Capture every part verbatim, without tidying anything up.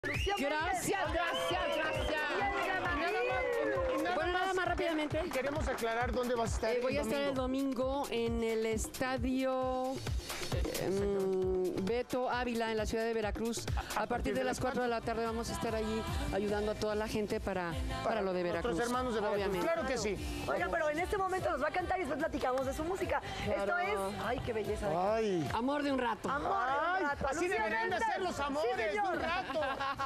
Gracias, gracias, gracias. Bueno, nada más rápidamente. Queremos aclarar dónde vas a estar. Eh, voy a estar el domingo en el estadio eh, Beto Ávila en la ciudad de Veracruz. A, a partir de las cuatro de la tarde vamos a estar allí ayudando a toda la gente para, para, para lo de Veracruz. Nuestros hermanos de Veracruz. Obviamente. Claro que sí. Oiga, pero en este momento nos va a cantar y después platicamos de su música. Claro. Esto es... Ay, qué belleza. Ay. Amor de un rato. Amor Ay, de un rato. así Lucía deberían de Méndez. ser los amores Sí, de señor. un rato.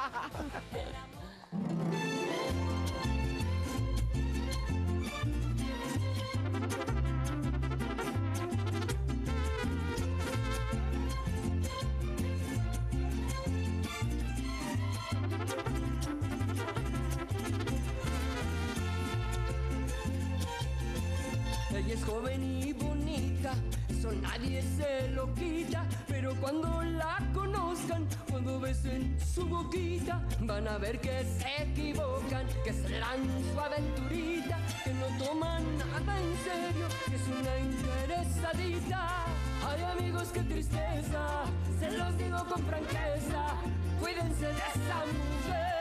Ella es joven y bonita, eso nadie se lo quita. Pero cuando la conozcan, cuando besen su boquita, van a ver que se equivocan, que serán su aventurita, que no toman nada en serio, que es una interesadita. Ay, amigos, qué tristeza, se los digo con franqueza, cuídense de esa mujer.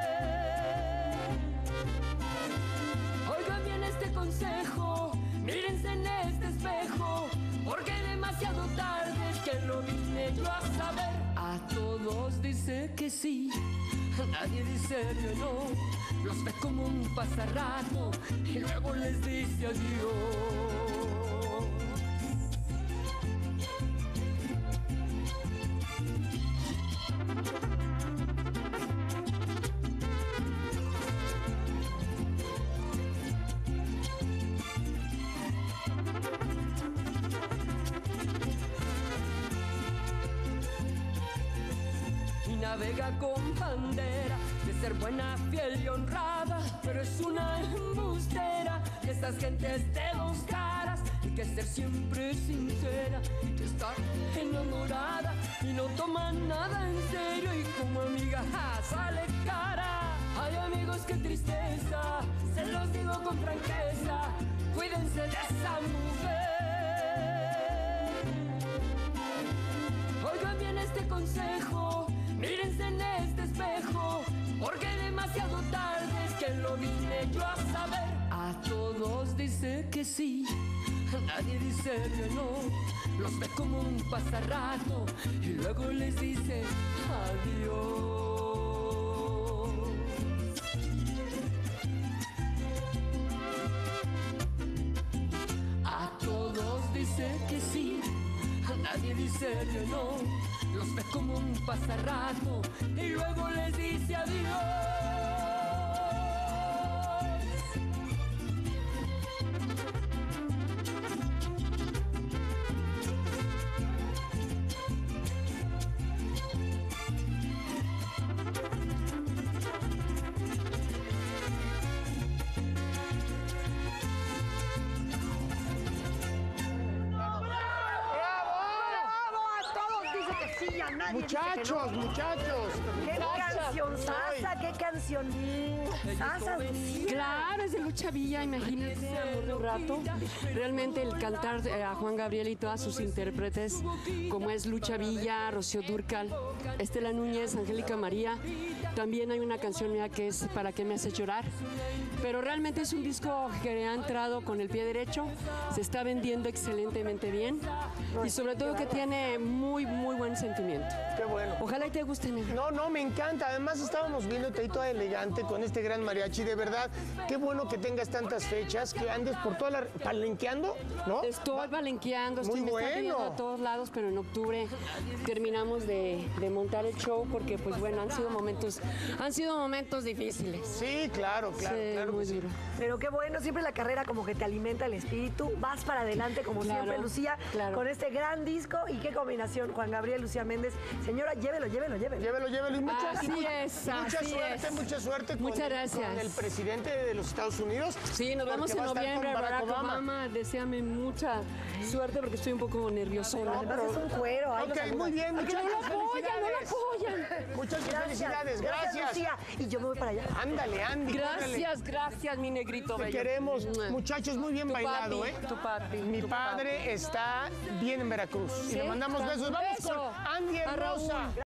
Oigan bien este consejo, mírense en este espejo, porque demasiado tarde que lo vine yo a saber. A todos dice que sí, a nadie dice que no. Los ve como un pasarrato y luego les dice adiós. Navega con bandera de ser buena, fiel y honrada, pero es una embustera de esas gentes de dos caras. Hay que ser siempre sincera, hay que estar enamorada y no toma nada en serio, y como amiga ja, sale cara. Ay, amigos, qué tristeza, se los digo con franqueza, cuídense de esa mujer. Oigan bien este consejo, mírense en este espejo, porque demasiado tarde es que lo vine yo a saber. A todos dice que sí, a nadie dice que no. Los ve como un pasarrato y luego les dice adiós. A todos dice que sí, a nadie dice que no. Los ve como un pasarrato y luego les dice adiós. Muchachos, muchachos. ¡Qué canción sasa! ¡Qué canción sasa! Claro, es de Lucha Villa, imagínate, Amor de un rato. Realmente el cantar a Juan Gabriel y todas sus intérpretes, como es Lucha Villa, Rocío Dúrcal, Estela Núñez, Angélica María. También hay una canción mía que es Para qué me haces llorar. Pero realmente es un disco que ha entrado con el pie derecho, se está vendiendo excelentemente bien y sobre todo que tiene muy, muy buen sentimiento. Qué bueno. Ojalá y te guste, negro. No, no, me encanta. Además, estábamos viéndote ahí toda elegante con este gran mariachi. De verdad, qué bueno que tengas tantas fechas, que andes por toda la... palenqueando, ¿no? Estoy palenqueando, estoy Muy me están pidiendo bueno. a todos lados, pero en octubre terminamos de, de montar el show porque, pues bueno, han sido momentos, han sido momentos difíciles. Sí, claro, claro, Sí, claro muy que sí. duro. Pero qué bueno, siempre la carrera como que te alimenta el espíritu. Vas para adelante como Claro, siempre, Lucía, claro. con este gran disco. Y qué combinación, Juan Gabriel, Lucía Méndez. Señora, llévelo, llévelo, llévelo. Llévelo, llévelo. Y mucha, Así y mu- es, mucha así suerte, es. mucha suerte con, Muchas gracias. con el presidente de los Estados Unidos. Sí, nos vemos porque en va a estar noviembre, con Barack Obama. Deséame mucha suerte porque estoy un poco nerviosona. Además es un cuero. ahí Ok, nos saluda. muy bien, Ay, que no lo muchachos, apoyan, no lo felicidades. apoyan. Muchas Gracias. felicidades, gracias. Lucía. Y yo me voy para allá. Ándale, Andy. Gracias, gracias, mi negrito Te bello. queremos. Muchachos, muy bien Tu bailado, papi, ¿eh? tu papi, Mi tu padre está bien en Veracruz. Y ¿Sí? le mandamos besos. Vamos Beso. con Andy A Raúl. Hermosa.